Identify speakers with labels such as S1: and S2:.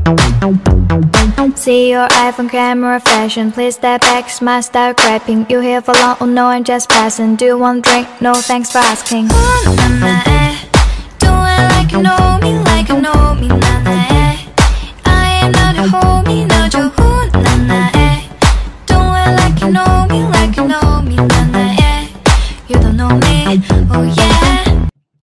S1: See your iPhone camera fashion. Please step back, smile, start grabbing. You here for long? Oh no, I'm just passing. Do you want drink? No, thanks for asking.
S2: Do it like you know me